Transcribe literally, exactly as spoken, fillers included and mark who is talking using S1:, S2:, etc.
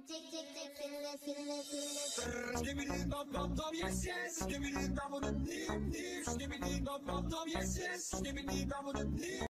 S1: Tick tick tick, fiddle fiddle fiddle.
S2: Skibbity dum dum dum, yes yes. Skibbity dum dum dum, skibbity dum dum dum, yes yes. Skibbity dum dum dum.